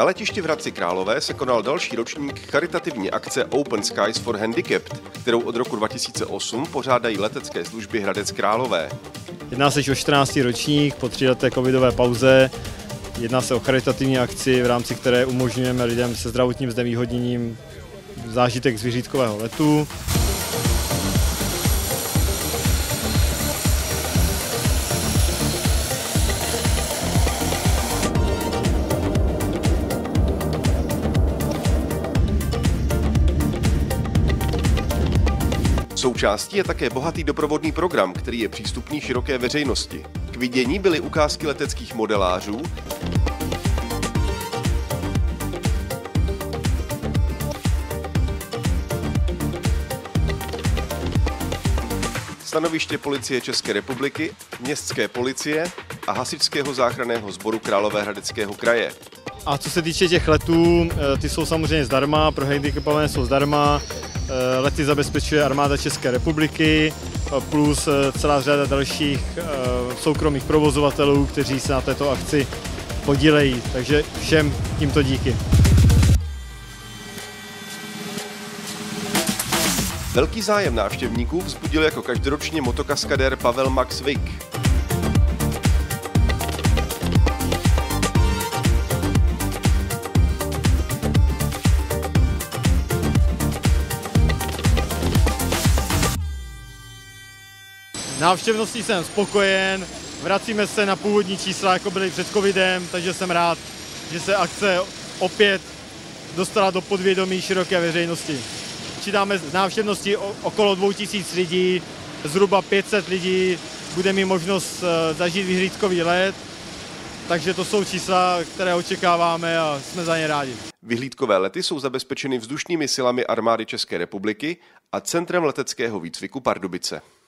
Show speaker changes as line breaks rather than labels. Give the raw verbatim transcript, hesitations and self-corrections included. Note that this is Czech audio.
Na letišti v Hradci Králové se konal další ročník charitativní akce Open Skies for Handicapped, kterou od roku dva tisíce osm pořádají letecké služby Hradec Králové.
Jedná se o čtrnáctý ročník po tříleté covidové pauze. Jedná se o charitativní akci, v rámci které umožňujeme lidem se zdravotním znevýhodněním zážitek z vyřídkového letu.
Součástí je také bohatý doprovodný program, který je přístupný široké veřejnosti. K vidění byly ukázky leteckých modelářů, stanoviště Policie České republiky, Městské policie a Hasičského záchranného sboru Královéhradeckého kraje.
A co se týče těch letů, ty jsou samozřejmě zdarma, pro handicapované jsou zdarma, lety zabezpečuje Armáda České republiky, plus celá řada dalších soukromých provozovatelů, kteří se na této akci podílejí, takže všem tímto díky.
Velký zájem návštěvníků vzbudil jako každoročně motokaskadér Pavel Max Vik.
Návštěvností jsem spokojen, vracíme se na původní čísla, jako byly před covidem, takže jsem rád, že se akce opět dostala do podvědomí široké veřejnosti. Počítáme z návštěvnosti okolo dvou tisíc lidí, zhruba pět set lidí bude mít možnost zažít vyhlídkový let, takže to jsou čísla, které očekáváme a jsme za ně rádi.
Vyhlídkové lety jsou zabezpečeny vzdušnými silami Armády České republiky a Centrem leteckého výcviku Pardubice.